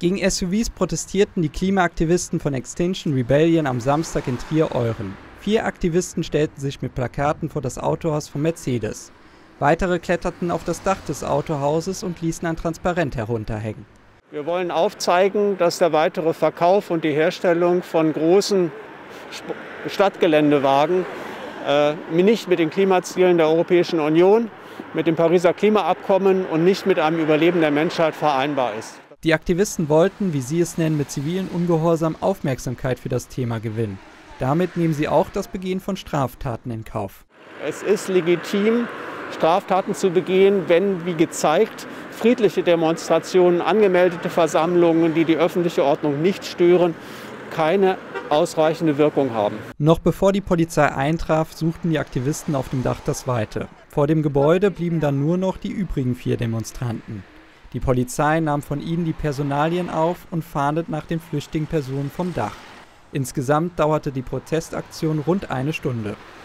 Gegen SUVs protestierten die Klimaaktivisten von Extinction Rebellion am Samstag in Trier-Euren. 4 Aktivisten stellten sich mit Plakaten vor das Autohaus von Mercedes. Weitere kletterten auf das Dach des Autohauses und ließen ein Transparent herunterhängen. Wir wollen aufzeigen, dass der weitere Verkauf und die Herstellung von großen Stadtgeländewagen nicht mit den Klimazielen der Europäischen Union, mit dem Pariser Klimaabkommen und nicht mit einem Überleben der Menschheit vereinbar ist. Die Aktivisten wollten, wie sie es nennen, mit zivilen Ungehorsam Aufmerksamkeit für das Thema gewinnen. Damit nehmen sie auch das Begehen von Straftaten in Kauf. Es ist legitim, Straftaten zu begehen, wenn, wie gezeigt, friedliche Demonstrationen, angemeldete Versammlungen, die die öffentliche Ordnung nicht stören, keine ausreichende Wirkung haben. Noch bevor die Polizei eintraf, suchten die Aktivisten auf dem Dach das Weite. Vor dem Gebäude blieben dann nur noch die übrigen 4 Demonstranten. Die Polizei nahm von ihnen die Personalien auf und fahndet nach den flüchtigen Personen vom Dach. Insgesamt dauerte die Protestaktion rund 1 Stunde.